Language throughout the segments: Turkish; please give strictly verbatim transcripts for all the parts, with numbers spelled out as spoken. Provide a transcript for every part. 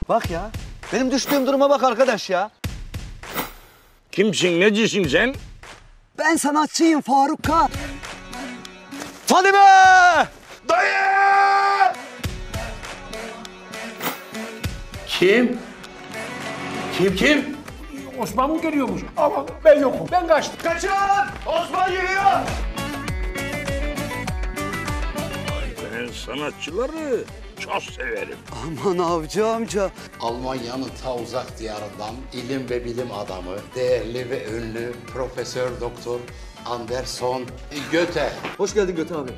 Bak ya. Benim düştüğüm duruma bak arkadaş ya. Kimsin, necisin sen? Ben sanatçıyım Faruk K. Fadime! Dayı! Kim? Kim kim? Osman mı geliyormuş? Ama ben yokum. Ben kaçtım. Kaçın! Osman geliyor! Ben sanatçıları çok severim. Aman avcı amca. Almanya'nın ta uzak diyarından ilim ve bilim adamı, değerli ve ünlü Profesör Doktor Anderson Goethe. Hoş geldin Göte abi.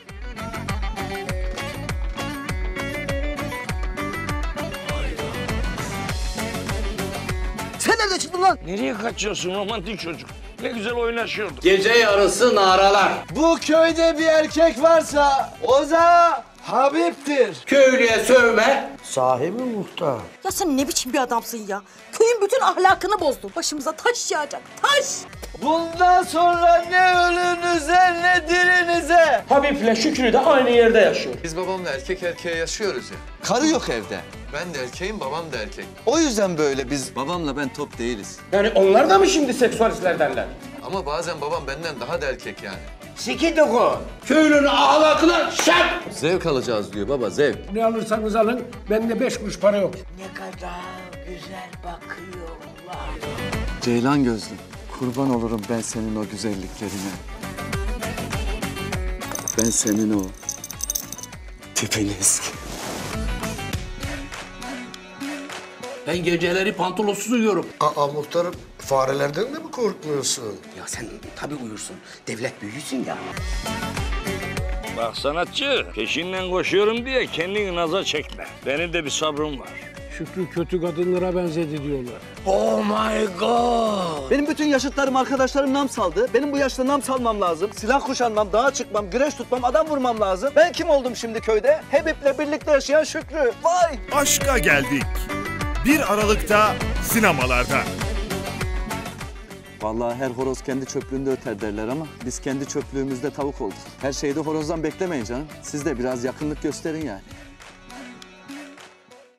Sen nerede çıktın lan? Nereye kaçıyorsun romantik çocuk? Ne güzel oynaşıyorduk. Gece yarısı naralar. Bu köyde bir erkek varsa o da Habib'tir. Köylüye sövme. Sahibi muhtar. Ya sen ne biçim bir adamsın ya? Köyün bütün ahlakını bozdun. Başımıza taş yağacak, taş! Bundan sonra ne ölünüze ne dirinize. Habib'le Şükrü de aynı yerde yaşıyor. Biz babamla erkek erkeğe yaşıyoruz ya. Karı yok evde. Ben de erkeğim, babam da erkek. O yüzden böyle biz babamla ben top değiliz. Yani onlar da mı şimdi seksüalistler derler? Ama bazen babam benden daha da erkek yani. Siki doku. Köylünün ahlakına şak. Zevk alacağız diyor baba, zevk. Ne alırsanız alın, bende beş kuruş para yok. Ne kadar güzel bakıyorlar. Ceylan gözlü. Kurban olurum ben senin o güzelliklerine. Ben senin o tipini eski. Ben geceleri pantolonsuz uyuyorum. Aa muhtarım, farelerden de mi korkmuyorsun? Ya sen tabii uyursun. Devlet büyüsün ya. Bak sanatçı, peşinden koşuyorum diye kendini naza çekme. Benim de bir sabrım var. Şükrü kötü kadınlara benzedi diyorlar. Oh my god. Benim bütün yaşıtlarım, arkadaşlarım nam saldı. Benim bu yaşta nam salmam lazım. Silah kuşanmam, dağa çıkmam, güreş tutmam, adam vurmam lazım. Ben kim oldum şimdi köyde? Habib'le birlikte yaşayan Şükrü. Vay! Aşka geldik. bir Aralık'ta sinemalarda. Vallahi her horoz kendi çöplüğünde öter derler ama biz kendi çöplüğümüzde tavuk olduk. Her şeyi de horozdan beklemeyin canım. Siz de biraz yakınlık gösterin yani.